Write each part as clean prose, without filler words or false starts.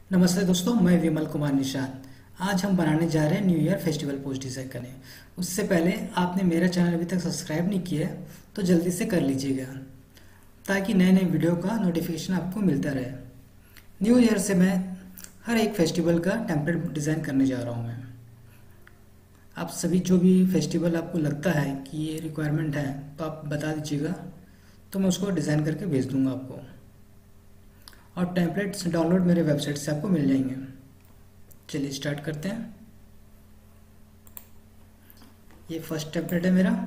नमस्ते दोस्तों, मैं विमल कुमार निषाद। आज हम बनाने जा रहे हैं new year festival post design करें। उससे पहले आपने मेरा चैनल अभी तक सब्सक्राइब नहीं किया है तो जल्दी से कर लीजिएगा ताकि नए नए वीडियो का नोटिफिकेशन आपको मिलता रहे। न्यू ईयर से मैं हर एक फेस्टिवल का टेम्पलेट डिज़ाइन करने जा रहा हूँ। मैं आप सभी जो भी फेस्टिवल आपको लगता है कि ये रिक्वायरमेंट है तो आप बता दीजिएगा, तो मैं उसको डिज़ाइन करके भेज दूँगा आपको। और टेम्पलेट्स डाउनलोड मेरे वेबसाइट से आपको मिल जाएंगे। चलिए स्टार्ट करते हैं। ये फर्स्ट टेम्पलेट है मेरा।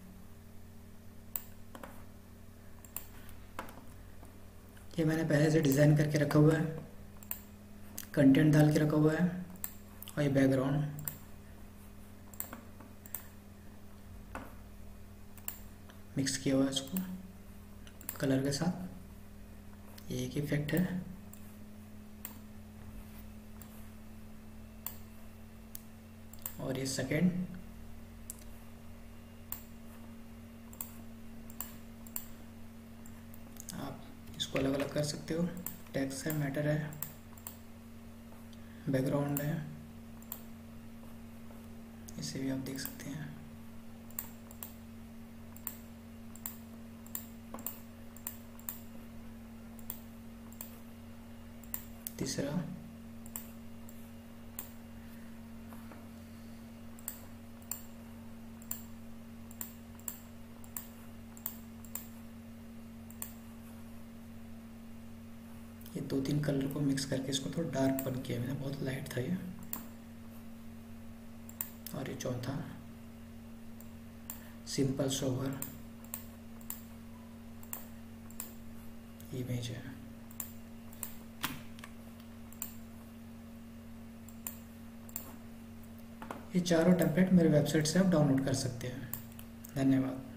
ये मैंने पहले से डिज़ाइन करके रखा हुआ है, कंटेंट डाल के रखा हुआ है। और ये बैकग्राउंड मिक्स किया हुआ है इसको कलर के साथ। ये एक इफेक्ट है। और ये सेकेंड, आप इसको अलग अलग कर सकते हो। टेक्स्ट है, मैटर है, बैकग्राउंड है, इसे भी आप देख सकते हैं। तीसरा, ये दो तीन कलर को मिक्स करके इसको थोड़ा डार्क बन किया मैंने, बहुत लाइट था ये। और ये चौथा, सिंपल सोवर इमेज है। ये चारों टेम्पलेट मेरे वेबसाइट से आप डाउनलोड कर सकते हैं। धन्यवाद।